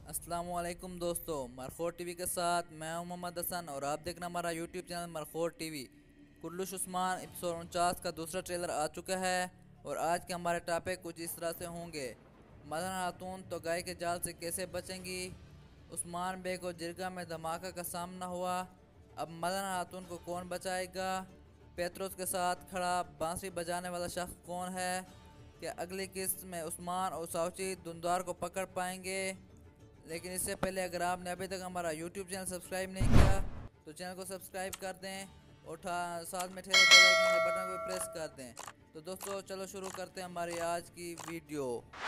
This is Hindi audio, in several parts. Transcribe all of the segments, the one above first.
अस्सलामुअलैकुम दोस्तों, मरखोर टीवी के साथ मैं हूं मोहम्मद हसन और आप देखना हमारा YouTube channel Markhor TV. Kurulus Osman episode 49 का दूसरा ट्रेलर आ चुका है और आज के हमारे टॉपिक कुछ इस तरह से होंगे। मदन खातून तो गाय के जाल से कैसे बचेंगी, उस्मान बे को जिरगा में धमाका का सामना हुआ, अब मदन खातून को कौन बचाएगा, पेत्रोस के साथ खड़ा बांसुरी बजाने वाला शख्स कौन है, क्या अगली किस्त में उस्मान और साउची दुंदार को पकड़ पाएंगे। लेकिन इससे पहले अगर आपने अभी तक हमारा यूट्यूब चैनल सब्सक्राइब नहीं किया तो चैनल को सब्सक्राइब कर दें और साथ में ठेले बेल आइकन के बटन को प्रेस कर दें। तो दोस्तों चलो शुरू करते हैं हमारी आज की वीडियो।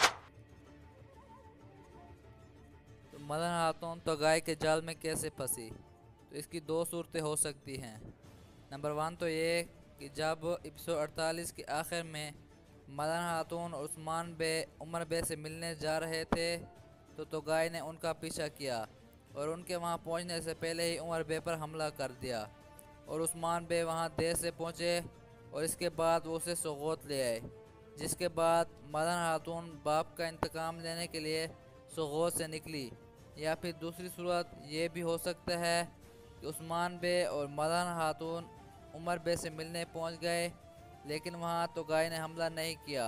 तो मदन खातून तो गाय के जाल में कैसे फंसी, तो इसकी दो सूरतें हो सकती हैं। नंबर 1 तो ये कि जब एपिसोड 48 के आखिर में मदन खातून और उस्मान बे उमर बे से मिलने जा रहे थे तो गाय ने उनका पीछा किया और उनके वहां पहुंचने से पहले ही उमर बे पर हमला कर दिया और उस्मान बे वहां देर से पहुंचे और इसके बाद वो उसे सोगोत ले आए। जिसके बाद मदन खातून बाप का इंतकाम लेने के लिए सोगोत से निकली। या फिर दूसरी सूरत ये भी हो सकता है कि उस्मान बे और मदन खातून उमर बे से मिलने पहुंच गए, लेकिन वहां तो गाय ने हमला नहीं किया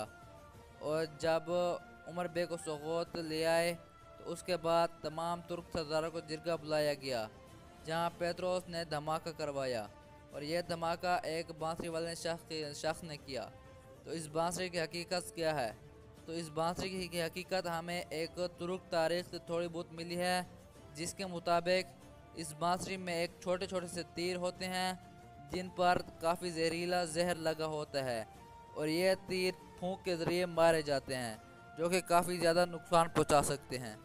और जब उमर बे को सोगोत ले आए तो उसके बाद तमाम तुर्क सरदारों को जिरगा बुलाया गया, जहां पेत्रोस ने धमाका करवाया और यह धमाका एक बांसुरी वाले शख्स ने किया। तो इस बांसुरी की हकीकत क्या है, तो इस बांसुरी की हकीकत हमें एक तुर्क तारीख से थोड़ी बहुत मिली है, जिसके मुताबिक इस बांसुरी में एक छोटे छोटे से तीर होते हैं जिन पर काफ़ी जहरीला जहर लगा होता है और ये तीर फूंक के ज़रिए मारे जाते हैं, जो कि काफ़ी ज़्यादा नुकसान पहुंचा सकते हैं।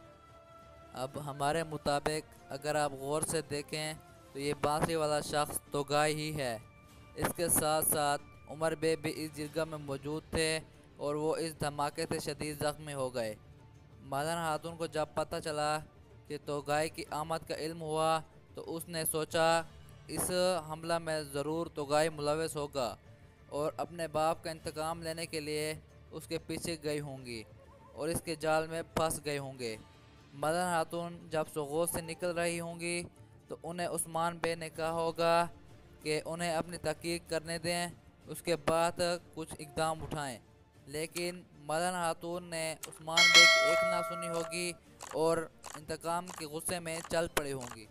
अब हमारे मुताबिक अगर आप गौर से देखें तो ये बांसुरी वाला शख्स तो गाय ही है। इसके साथ साथ उमर बे भी इस जिरगा में मौजूद थे और वो इस धमाके से शदीद ज़ख्मी हो गए। मदन खातून को जब पता चला कि तो गाय की आमद का इल्म हुआ तो उसने सोचा इस हमला में ज़रूर तो गाय मुलविस होगा और अपने बाप का इंतकाम लेने के लिए उसके पीछे गई होंगी और इसके जाल में फंस गए होंगे। मदन खातून जब सोगोत से निकल रही होंगी तो उन्हें उस्मान बे ने कहा होगा कि उन्हें अपनी तहकीक करने दें, उसके बाद कुछ इकदाम उठाएं, लेकिन मदन खातून ने उस्मान बे की एक ना सुनी होगी और इंतकाम के गुस्से में चल पड़ी होंगी।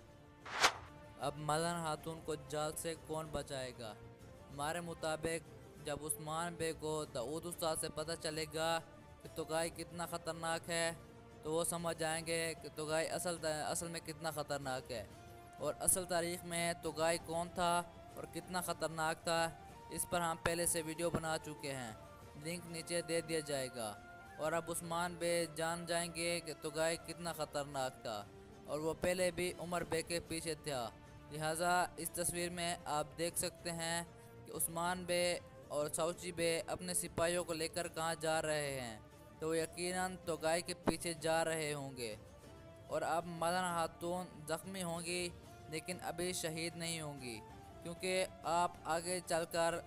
अब मदन खातून को जाल से कौन बचाएगा। हमारे मुताबिक जब उस्मान बे को दाऊद उस्ताद से पता चलेगा कि तुगाई कितना ख़तरनाक है तो वो समझ जाएंगे कि तुगाई असल में कितना ख़तरनाक है और असल तारीख़ में तुगाई कौन था और कितना ख़तरनाक था। इस पर हम पहले से वीडियो बना चुके हैं, लिंक नीचे दे दिया जाएगा। और अब उस्मान बे जान जाएंगे कि तुगाई कितना ख़तरनाक था और वो पहले भी उमर बे के पीछे था। लिहाजा इस तस्वीर में आप देख सकते हैं कि उस्मान बे और साउची बे अपने सिपाहियों को लेकर कहाँ जा रहे हैं, तो यकीनन तो गाय के पीछे जा रहे होंगे। और अब मदन खातून ज़ख्मी होंगी लेकिन अभी शहीद नहीं होंगी, क्योंकि आप आगे चलकर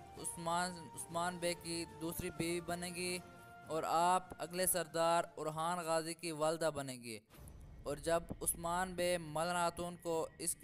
उस्मान बे की दूसरी बीवी बनेगी और आप अगले सरदार उरहान गाजी की वालदा बनेगी। और जब उस्मान बे मदन खातून को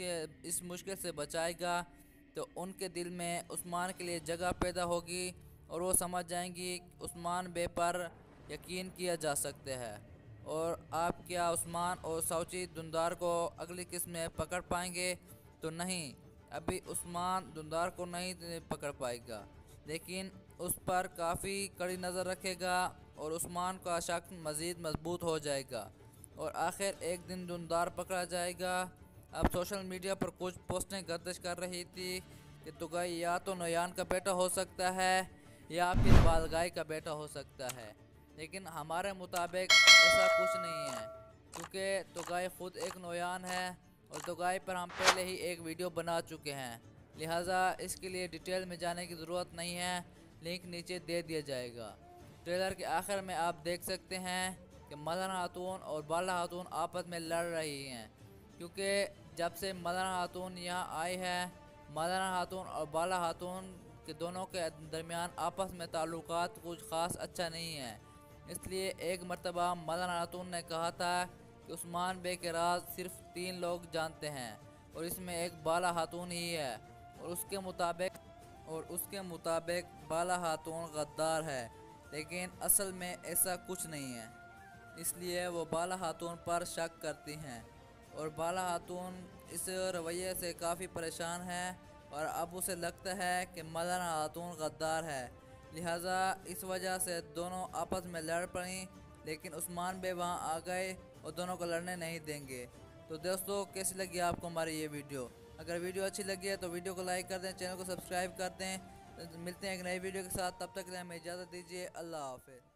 इस मुश्किल से बचाएगा तो उनके दिल में उस्मान के लिए जगह पैदा होगी और वो समझ जाएंगी उस्मान बे पर यकीन किया जा सकता है। और आप क्या उस्मान और साउची दुंदार को अगली किस्त में पकड़ पाएंगे, तो नहीं, अभी उस्मान दुंदार को नहीं पकड़ पाएगा, लेकिन उस पर काफ़ी कड़ी नज़र रखेगा और उस्मान का शक मज़ीद मजबूत हो जाएगा और आखिर एक दिन दुंदार पकड़ा जाएगा। अब सोशल मीडिया पर कुछ पोस्टें गर्दिश कर रही थी कि तुगाई या तो नोयान का बेटा हो सकता है या फिर बालगाई का बेटा हो सकता है, लेकिन हमारे मुताबिक ऐसा कुछ नहीं है, क्योंकि तुगाई ख़ुद एक नोयान है और तुगाई पर हम पहले ही एक वीडियो बना चुके हैं। लिहाजा इसके लिए डिटेल में जाने की ज़रूरत नहीं है, लिंक नीचे दे दिया जाएगा। ट्रेलर के आखिर में आप देख सकते हैं कि मदन खातून और बाला खातून आपस में लड़ रही हैं, क्योंकि जब से मदन खातून यहाँ आई है, मदन खातून और बाला खातून के दोनों के दरमियान आपस में ताल्लुकात कुछ ख़ास अच्छा नहीं है। इसलिए एक मरतबा मदन खातून ने कहा था कि उस्मान बे के राज सिर्फ 3 लोग जानते हैं और इसमें एक बाला खातून ही है। और उसके मुताबिक बाला खातून गद्दार है, लेकिन असल में ऐसा कुछ नहीं है। इसलिए वो बाला खातून पर शक करती हैं और बाला खातून इस रवैये से काफ़ी परेशान है और अब उसे लगता है कि मौलाना खातून गद्दार है। लिहाजा इस वजह से दोनों आपस में लड़ पड़ी, लेकिन उस्मान बे वहाँ आ गए और दोनों को लड़ने नहीं देंगे। तो दोस्तों, कैसी लगी आपको हमारी ये वीडियो? अगर वीडियो अच्छी लगी है तो वीडियो को लाइक कर दें, चैनल को सब्सक्राइब कर दें। मिलते हैं एक नई वीडियो के साथ, तब तक के लिए हमें इजाज़त दीजिए। अल्लाह हाफ़िज़।